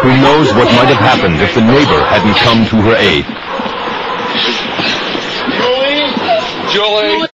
Who knows what might have happened if the neighbor hadn't come to her aid. Julie!